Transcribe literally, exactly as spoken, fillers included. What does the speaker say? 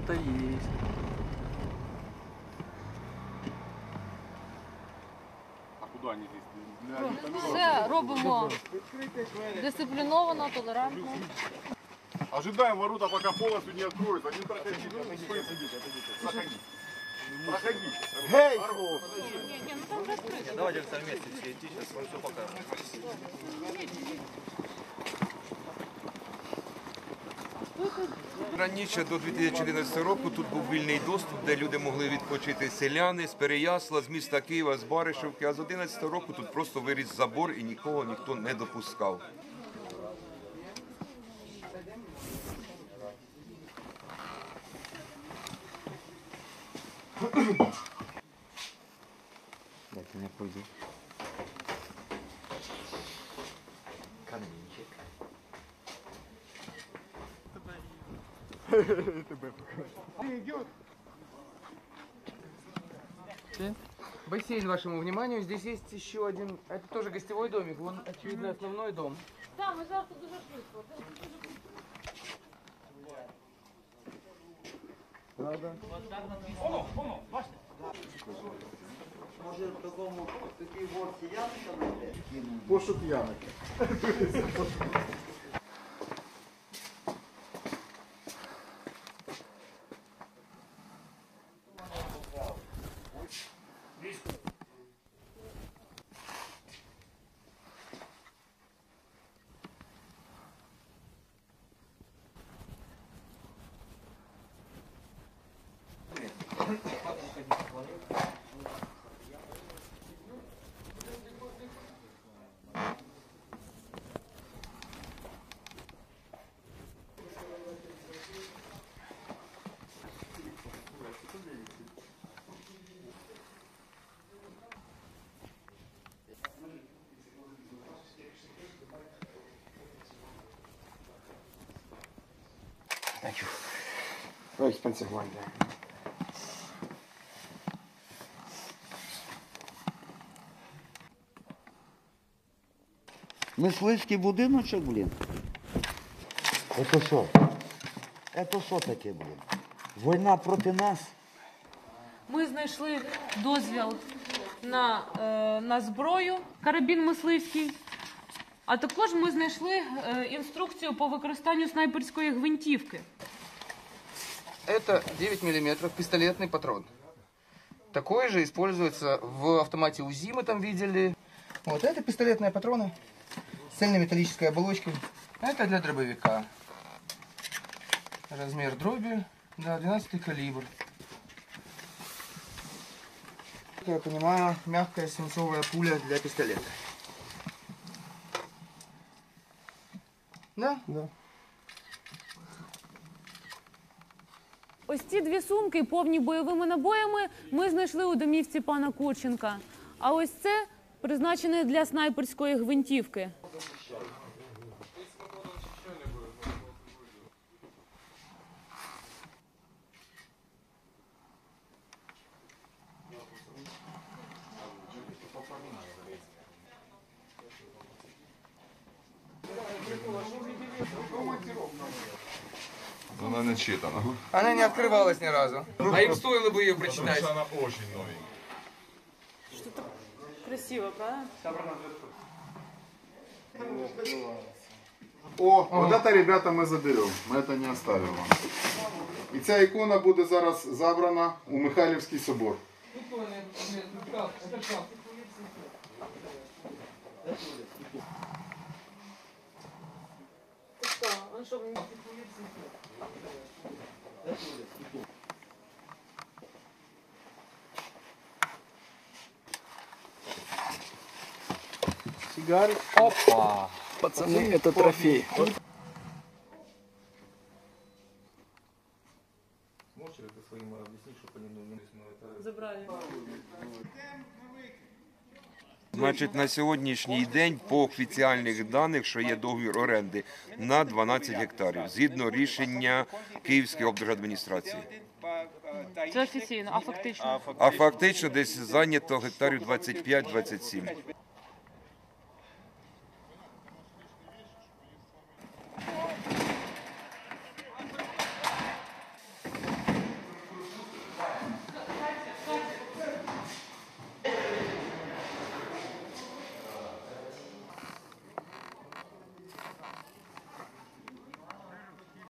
что-то есть. А куда они здесь? Все робимо дисципліновано, толерантно. Ожидаем ворота, пока полностью не откроются. Не проходите. Проходите. Проходите. Гей! Давайте все вместе все идти, сейчас вам все покажем. Раніше, до дві тисячі одинадцятого року, тут був вільний доступ, де люди могли відпочити селяни з Переясла, з міста Києва, з Баришівки. А з одинадцятого року тут просто виріс забор і нікого ніхто не допускав. Дайте не пойду. Камінчик. Бассейн вашему вниманию. Здесь есть еще один, это тоже гостевой домик. Вон, очевидно, основной дом. Так, ми зараз тут дуже швидко. Може в такому такій горці ямка буде? Пошук ямы. Thank you. Very expensive one there. Мисливський будиночок, блін. Це що? Це що таке, блін? Війна проти нас? Ми знайшли дозвіл на, е, на зброю, карабін мисливський, а також ми знайшли е, інструкцію по використанню снайперської гвинтівки. Это девять миллиметров пистолетный патрон. Такой же используется в автомате УЗИ, мы там видели. Вот это пистолетные патроны с цельнометаллической оболочкой. Это для дробовика. Размер дроби, да, двенадцатый калибр. Как я понимаю, мягкая свинцовая пуля для пистолета. Да? Да. Ось ці дві сумки, повні бойовими набоями, ми знайшли у домівці пана Курченка. А ось це призначене для снайперської гвинтівки. Вона не читана. Она не открывалась ни разу. А им стоило бы ее прочитать. Она очень новенькая. Что-то красиво, правда? О, вот это, ребята, мы заберем. Мы это не оставим вам. І ця ікона буде зараз забрана у Михайлівський собор. Сигары. Опа! Пацаны, это трофей. Можете ли ти своїм об'яснити, щоб вони не це... Забрали. Значить, на сьогоднішній день, по офіціальних даних, що є договір оренди на дванадцять гектарів, згідно рішення Київської облдержадміністрації. Це офіційно, а фактично? А фактично десь зайнято гектарів двадцять п'ять - двадцять сім.